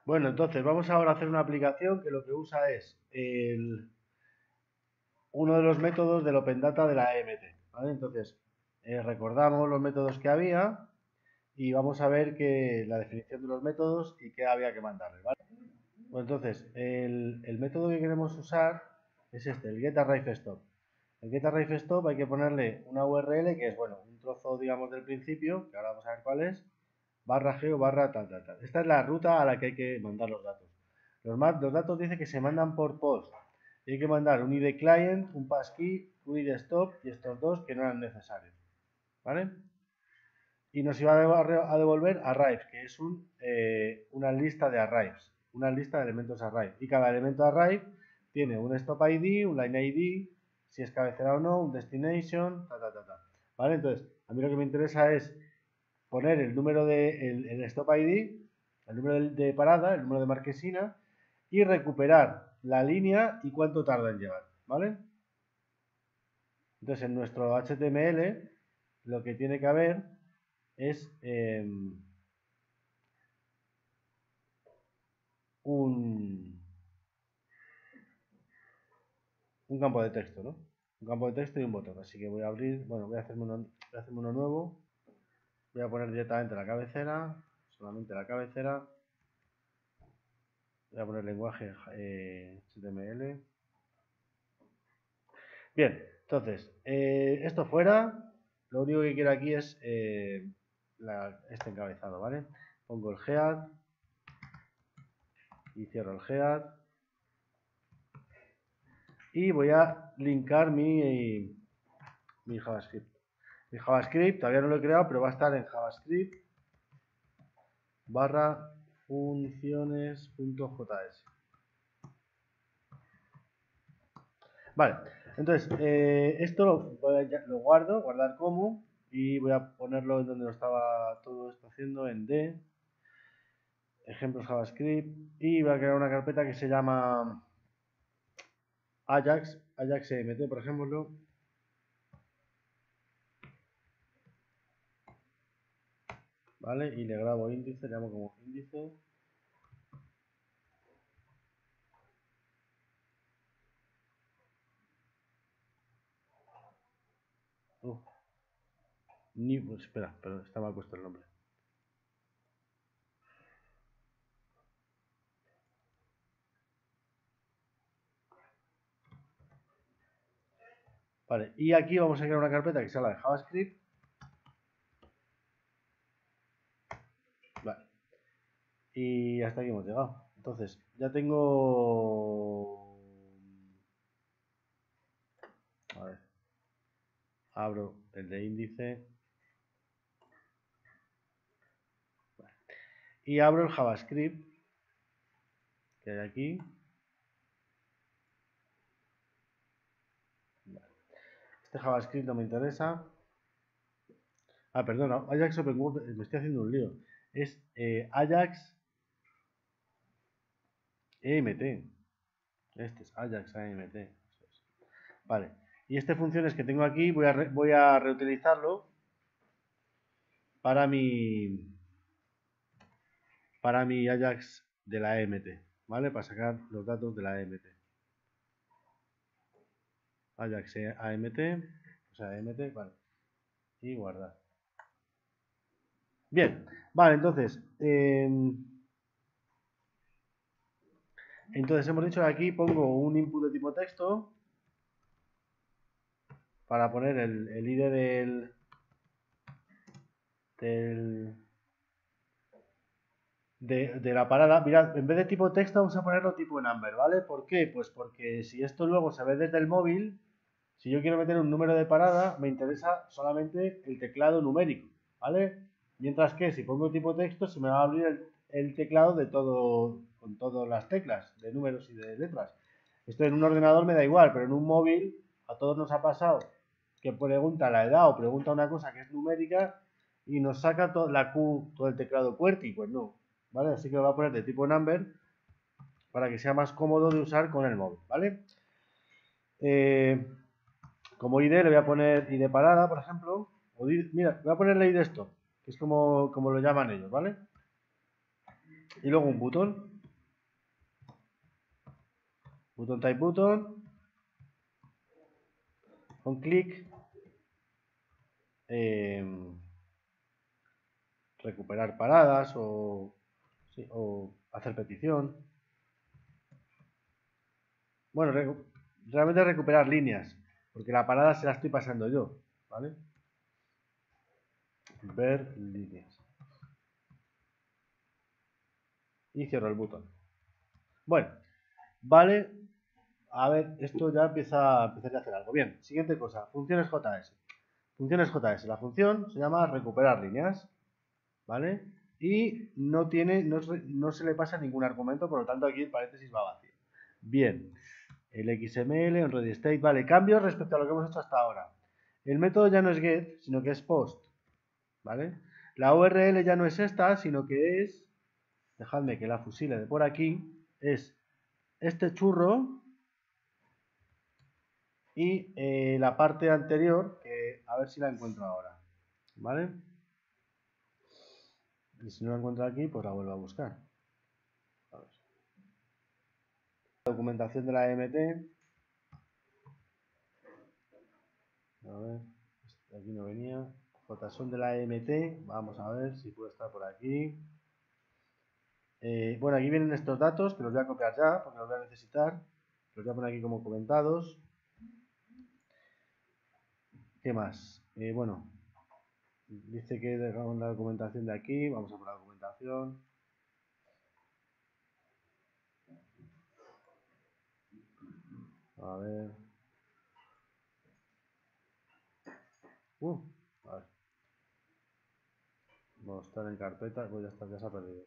Bueno, entonces vamos ahora a hacer una aplicación que lo que usa es uno de los métodos del Open Data de la EMT, ¿vale? Entonces, recordamos los métodos que había y vamos a ver la definición de los métodos y qué había que mandarle, ¿vale? Bueno, entonces, el método que queremos usar es este, el getArrayFstop. El getArrayFstop hay que ponerle una URL que es, bueno, un trozo, digamos, del principio, que ahora vamos a ver cuál es, /g o /tal. Esta es la ruta a la que hay que mandar los datos. Los datos dice que se mandan por post. Y hay que mandar un ID client, un passkey, un ID stop y estos dos que no eran necesarios. ¿Vale? Y nos iba a devolver arrays, que es una lista de arrays, una lista de elementos array. Y cada elemento array tiene un stop ID, un line ID, si es cabecera o no, un destination, ¿Vale? Entonces, a mí lo que me interesa es poner el número el stop ID, el número de parada, el número de marquesina y recuperar la línea y cuánto tarda en llegar, ¿vale? Entonces en nuestro HTML lo que tiene que haber es un campo de texto, ¿no? Un campo de texto y un botón. Así que voy a abrir, bueno, voy a hacerme uno nuevo. Voy a poner directamente la cabecera, solamente la cabecera. Voy a poner lenguaje HTML. Bien, entonces, esto fuera, lo único que quiero aquí es este encabezado, ¿vale? Pongo el head y cierro el head y voy a linkar mi JavaScript. Mi JavaScript todavía no lo he creado, pero va a estar en JavaScript /funciones.js. Vale, entonces, esto lo guardo, guardar como, y voy a ponerlo en donde lo estaba todo esto haciendo, en D, ejemplos JavaScript, y voy a crear una carpeta que se llama Ajax EMT, por ejemplo. ¿Vale? Y le grabo índice, le llamo como índice. Pues espera, pero está mal puesto el nombre. Vale, y aquí vamos a crear una carpeta que sea la de JavaScript. Vale. Y hasta aquí hemos llegado. Entonces, ya tengo... A ver. Abro el de índice. Vale. Y abro el JavaScript que hay aquí. Vale. Este JavaScript no me interesa. Ah, perdona, Ajax Open World, me estoy haciendo un lío. Es Ajax EMT. Este es Ajax AMT. Vale. Y este funciones que tengo aquí voy a reutilizarlo para mi Ajax de la EMT, ¿vale? Para sacar los datos de la EMT. Ajax AMT, o sea, EMT, vale. Y guardar. Bien, vale, entonces hemos dicho que aquí pongo un input de tipo texto para poner el ID de la parada. Mirad, en vez de tipo texto vamos a ponerlo tipo number, ¿vale? ¿Por qué? Pues porque si esto luego se ve desde el móvil, si yo quiero meter un número de parada, me interesa solamente el teclado numérico, ¿vale? Mientras que si pongo tipo texto se me va a abrir el teclado de todo, con todas las teclas, de números y de letras. Esto en un ordenador me da igual, pero en un móvil a todos nos ha pasado que pregunta la edad o pregunta una cosa que es numérica y nos saca la Q, todo el teclado QWERTY, pues no, ¿vale? Así que lo voy a poner de tipo number para que sea más cómodo de usar con el móvil, ¿vale? Como ID le voy a poner ID parada, por ejemplo. Mira, voy a ponerle ID esto, que es como lo llaman ellos, ¿vale? Y luego un botón. button type button, on click, recuperar paradas o hacer petición. Bueno, realmente recuperar líneas, porque la parada se la estoy pasando yo, ¿vale? Ver líneas. Y cierro el botón. Bueno, vale. A ver, esto ya empieza a hacer algo. Bien, siguiente cosa, funciones JS. Funciones JS. La función se llama recuperar líneas, ¿vale? Y no se le pasa ningún argumento, por lo tanto aquí el paréntesis va vacío. Bien, el XML, en ready state, vale, cambios respecto a lo que hemos hecho hasta ahora. El método ya no es get, sino que es post, ¿vale? La URL ya no es esta, sino que es, dejadme que la fusile de por aquí, es este churro y la parte anterior, que a ver si la encuentro ahora, ¿vale? Y si no la encuentro aquí, pues la vuelvo a buscar. A ver. Documentación de la AMT. A ver, aquí no venía. JSON de la AMT. Vamos a ver si puede estar por aquí. Bueno, aquí vienen estos datos que los voy a copiar ya, porque los voy a necesitar. Los voy a poner aquí como comentados. ¿Qué más? Bueno, dice que dejamos la documentación de aquí. Vamos a por la documentación. A ver. A ver. Mostrar en carpeta. Pues ya está, ya se ha perdido.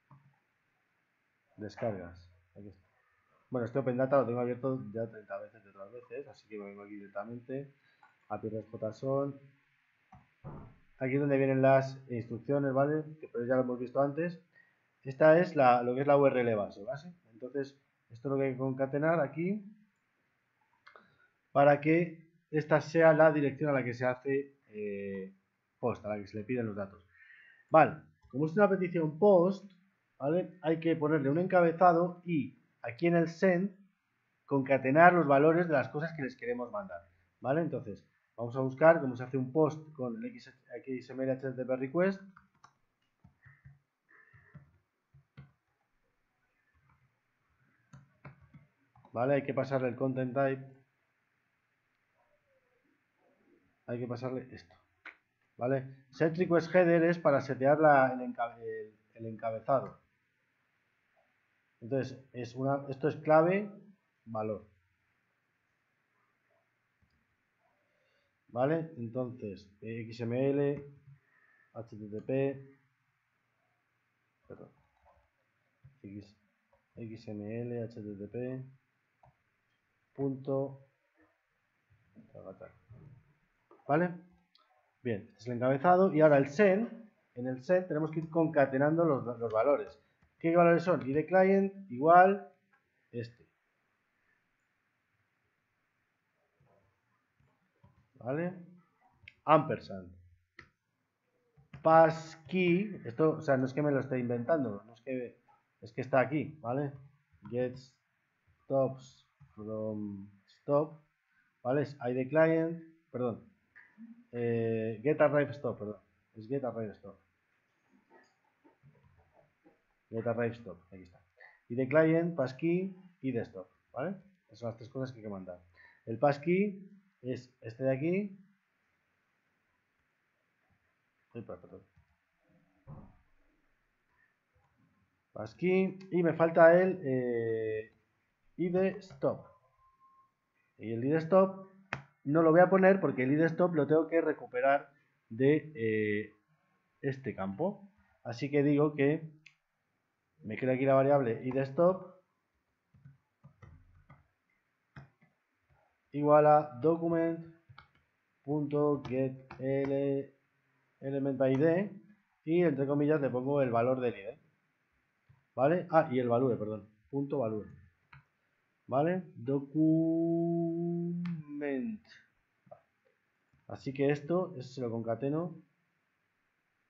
Descargas. Aquí está. Bueno, este Open Data lo tengo abierto ya 30 veces de otras veces, así que me vengo aquí directamente a JSON. Aquí es donde vienen las instrucciones, ¿vale? Pero ya lo hemos visto antes. Esta es lo que es la URL base. Entonces, esto es lo que hay que concatenar aquí para que esta sea la dirección a la que se hace post, a la que se le piden los datos. Vale, como es una petición post, ¿vale? Hay que ponerle un encabezado y aquí en el send concatenar los valores de las cosas que les queremos mandar, ¿vale? Entonces, vamos a buscar cómo se hace un post con el XML HTTP request. ¿Vale? Hay que pasarle el content type. Hay que pasarle esto, ¿vale? Set request header es para setear el encabezado. Entonces, esto es clave, valor. ¿Vale? Entonces, XML, HTTP, perdón, XML, HTTP, punto, ¿vale? Bien, este es el encabezado y ahora el send, en el send tenemos que ir concatenando los valores. ¿Qué valores son? ID client igual este. ¿Vale? Ampersand. Passkey, esto, o sea, no es que me lo esté inventando, no es que está aquí, ¿vale? Get stops from stop, ¿vale? Es ID client, perdón, get arrive stop, perdón, es get arrive stop. Get arrive stop, aquí está. ID client, passkey y de stop, ¿vale? Esas son las tres cosas que hay que mandar. El passkey es este de aquí. Perdón. Passkey y me falta el id stop. Y el id stop no lo voy a poner porque el id stop lo tengo que recuperar de este campo. Así que digo que me queda aquí la variable id stop igual a document.getElementById y entre comillas le pongo el valor del id. ¿Vale? Ah, y el value, perdón. Punto value. ¿Vale? Document. Así que esto se lo concateno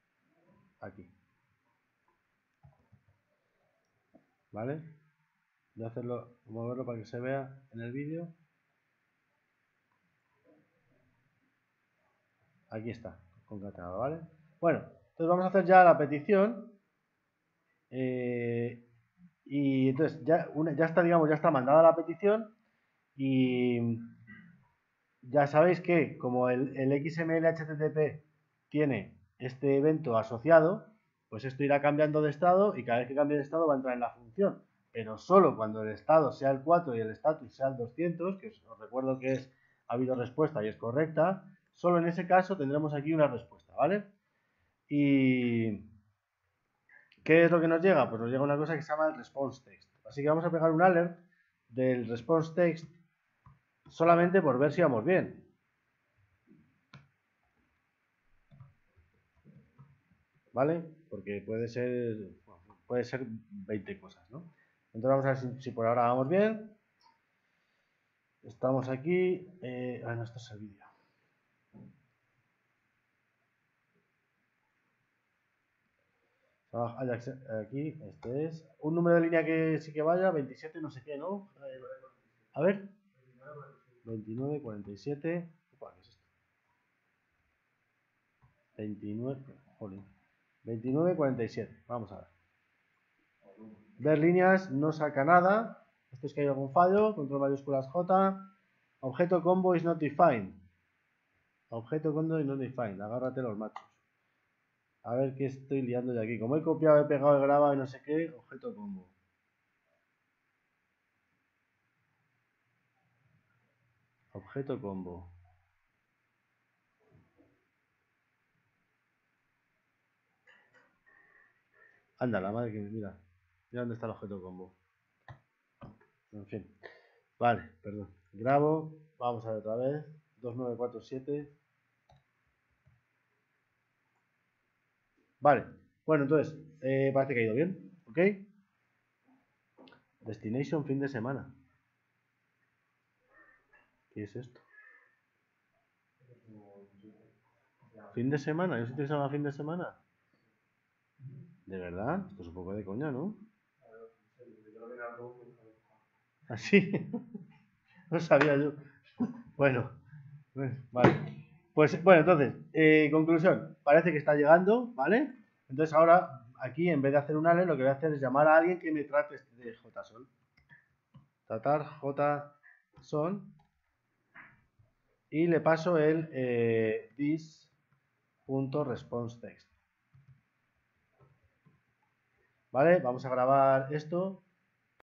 aquí. ¿Vale? Voy a hacerlo, moverlo para que se vea en el vídeo. Aquí está, concatenado, ¿vale? Bueno, entonces vamos a hacer ya la petición. Y entonces ya está, digamos, ya está mandada la petición. Y ya sabéis que como el XML HTTP tiene este evento asociado, pues esto irá cambiando de estado y cada vez que cambie de estado va a entrar en la función. Pero solo cuando el estado sea el 4 y el status sea el 200, que os recuerdo que ha habido respuesta y es correcta, solo en ese caso tendremos aquí una respuesta, ¿vale? ¿Y qué es lo que nos llega? Pues nos llega una cosa que se llama el response text. Así que vamos a pegar un alert del response text solamente por ver si vamos bien. ¿Vale? Porque puede ser 20 cosas, ¿no? Entonces vamos a ver si por ahora vamos bien. Estamos aquí. No, esto es el vídeo. Aquí, este es. Un número de línea que sí que vaya, 27 no sé qué, ¿no? A ver. 29, 47. ¿Cuál es esto? 29, jolín. 29, 47. Vamos a ver. Ver líneas no saca nada. Esto es que hay algún fallo. Control mayúsculas J. Objeto combo is not defined. Objeto combo is not defined. Agárrate los machos. A ver qué estoy liando de aquí. Como he copiado, he pegado, he grabado y no sé qué. Objeto combo. Objeto combo. Anda, la madre que mira. Mira dónde está el objeto combo. En fin. Vale, perdón. Grabo. Vamos a ver otra vez. 2947. Vale. Bueno, entonces, parece que ha ido bien. ¿Ok? Destination fin de semana. ¿Qué es esto? ¿Fin de semana? ¿Yo sitio que se llama fin de semana? ¿De verdad? Esto es un poco de coña, ¿no? ¿Así? No sabía yo. Bueno, vale. Pues bueno, entonces, conclusión. Parece que está llegando, ¿vale? Entonces ahora, aquí, en vez de hacer un alert, lo que voy a hacer es llamar a alguien que me trate de JSON. Tratar JSON. Y le paso el this.responseText. ¿Vale? Vamos a grabar esto.